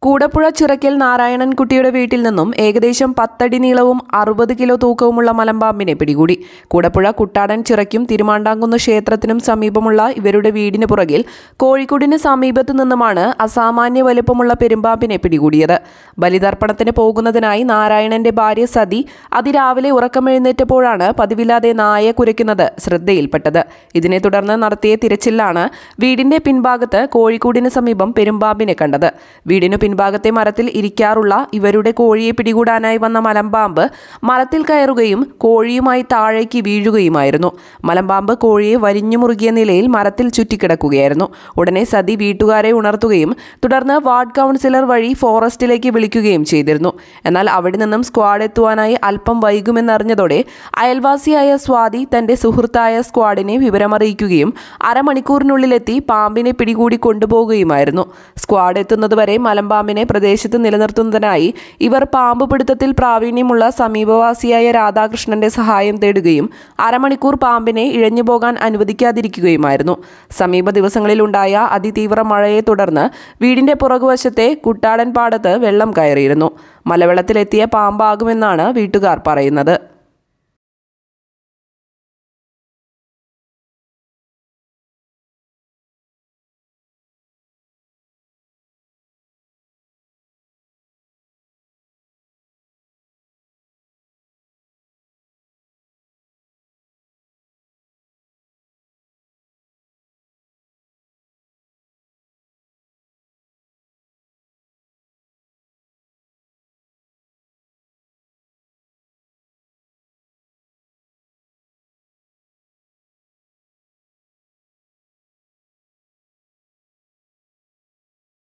കൂടപ്പുഴ ചിറക്കൽ നാരായണൻകുട്ടിയുടെ വീട്ടിൽ നിന്നും ഏകദേശം 10 അടി നീളവും 60 കിലോ തൂക്കവുമുള്ള മലമ്പാമ്പിനെ പിടികൂടി. കൂടപ്പുഴ കുട്ടാടൻ ചിറയ്ക്കും തിരുമാണ്ടാംകുന്ന് ക്ഷേത്രത്തിനും സമീപമുള്ള ഇവരുടെ വീടിന് പുറകിൽ കോഴിക്കോടിന് സമീപത്തു നിന്നുമാണ് അസാമാന്യ വലുപ്പമുള്ള പെരുമ്പാമ്പിനെ പിടികൂടിയത്. ബലിതർപ്പണത്തിന് പോകുന്നതിനായി നാരായണന്റെ ഭാര്യ സതി അതിരാവിലെ ഉറക്കമെഴുന്നേറ്റപ്പോഴാണ് പതിവില്ലാതെ നായ കുരയ്ക്കുന്നത് ശ്രദ്ധയിൽപ്പെട്ടത്. ഇതിനെ തുടർന്ന് നടത്തിയ തിരച്ചിലാണ് വീടിന്റെ പിൻഭാഗത്ത് കോഴിക്കോടിന് സമീപം പെരുമ്പാമ്പിനെ കണ്ടത്. വീടിനു പിൻഭാഗത്തെ മരത്തിൽ ഇരിക്കാറുള്ള ഇവരുടെ കോഴിയെ പിടികൂടാനായി വന്ന മലമ്പാമ്പ് മരത്തിൽ കയറുകയും കോഴിയുമായി താഴേക്ക് വീഴുകയുമായിരുന്നു. മലമ്പാമ്പ് കോഴിയെ വരിഞ്ഞു മുറുകിയ നിലയിൽ മരത്തിൽ ചുറ്റിക്കിടക്കുകയായിരുന്നു. ഉടനെ സതി വീട്ടുകാരെ ഉണർത്തുകയും തുടർന്ന് വാർഡ് കൗൺസിലർ വഴി ഫോറസ്റ്റിലേക്ക് വിളിക്കുകയും ചെയ്തിരുന്നു. എന്നാൽ അവിടെ നിന്നും സ്ക്വാഡ് എത്തുവാനായി അല്പം വൈകുമെന്നറിഞ്ഞതോടെ അയൽവാസിയായ സ്വാതി തന്റെ സുഹൃത്തായ സ്ക്വാഡിനെ വിവരമറിയിക്കുകയും അരമണിക്കൂറിനുള്ളിലെത്തി പാമ്പിനെ പിടികൂടി കൊണ്ടുപോകുകയുമായിരുന്നു. സ്ക്വാഡ് എത്തുന്നതുവരെ മലമ്പാമ്പിനെ പ്രദേശത്ത് നിലനിർത്തുന്നതിനായി ഇവർ പാമ്പ് പിടുത്തത്തിൽ പ്രാവീണ്യമുള്ള സമീപവാസിയായ രാധാകൃഷ്ണന്റെ സഹായം തേടുകയും അരമണിക്കൂർ പാമ്പിനെ ഇഴഞ്ഞുപോകാൻ അനുവദിക്കാതിരിക്കുകയുമായിരുന്നു. സമീപ ദിവസങ്ങളിലുണ്ടായ അതിതീവ്ര മഴയെ തുടർന്ന് വീടിന്റെ പുറകുവശത്തെ കുട്ടാടൻ പാടത്ത് വെള്ളം കയറിയിരുന്നു. മലവെള്ളത്തിലെത്തിയ പാമ്പാകുമെന്നാണ് വീട്ടുകാർ പറയുന്നത്.